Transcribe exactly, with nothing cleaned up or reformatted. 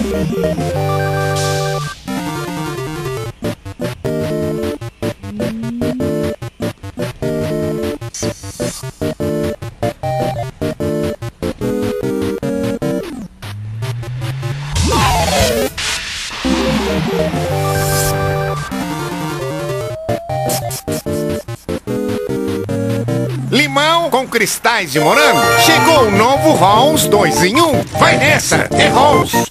Limão com cristais de morango. Chegou o novo Halls dois em um. Vai nessa, é Halls.